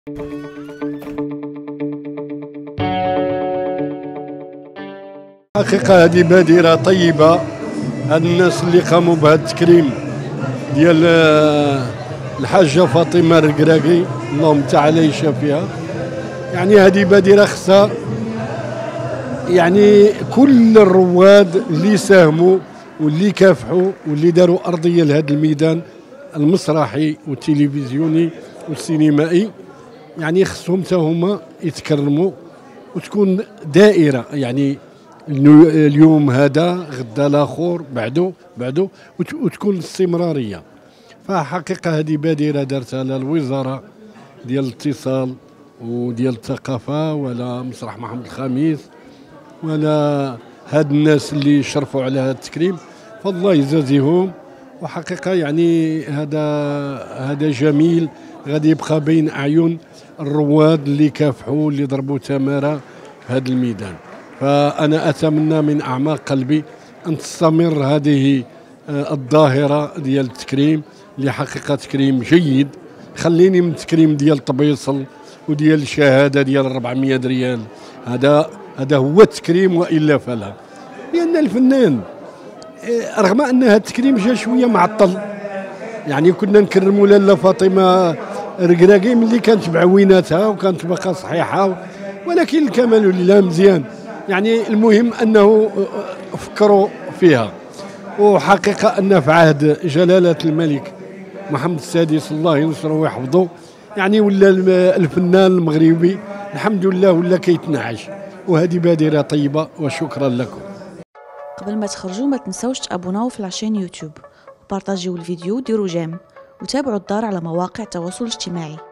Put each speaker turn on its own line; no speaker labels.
حقيقة هذه بادرة طيبة. هاد الناس اللي قاموا بهذا التكريم ديال الحاجة فاطمة الركراكي اللهم تعالى يشافيها، يعني هذه بادرة خصها يعني كل الرواد اللي ساهموا واللي كافحوا واللي داروا أرضية لهذا الميدان المسرحي والتلفزيوني والسينمائي، يعني خصهم حتى هما يتكرموا وتكون دائرة، يعني اليوم هذا غدا الاخر بعده وتكون استمراريه. فحقيقه هذه بادره دارتها لا الوزاره ديال الاتصال وديال الثقافه ولا مسرح محمد الخامس ولا هاد الناس اللي شرفوا على هذا التكريم، فالله يجازيهم. وحقيقه يعني هذا جميل غادي يبقى بين اعين الرواد اللي كافحوا اللي ضربوا تماره في هذا الميدان. فأنا أتمنى من أعماق قلبي أن تستمر هذه الظاهرة ديال التكريم اللي حقيقة تكريم جيد. خليني من التكريم ديال طبيصل وديال الشهادة ديال 400 ريال، هذا هو التكريم وإلا فلا. لأن الفنان رغم أن هذا التكريم جا شوية معطل، يعني كنا نكرموا لاله فاطمة الركراكي ملي كانت بعويناتها وكانت باقا صحيحة، ولكن الكمال لله مزيان. يعني المهم أنه فكروا فيها. وحقيقة أن في عهد جلالة الملك محمد السادس الله ينصره ويحفظه، يعني ولا الفنان المغربي الحمد لله ولا كيتنعش، وهذه بادرة طيبة وشكرا لكم.
قبل ما تخرجوا ما تنسوش تابوناو في العشان يوتيوب وبارطاجيو الفيديو وديروا جيم وتابعوا الدار على مواقع التواصل الاجتماعي.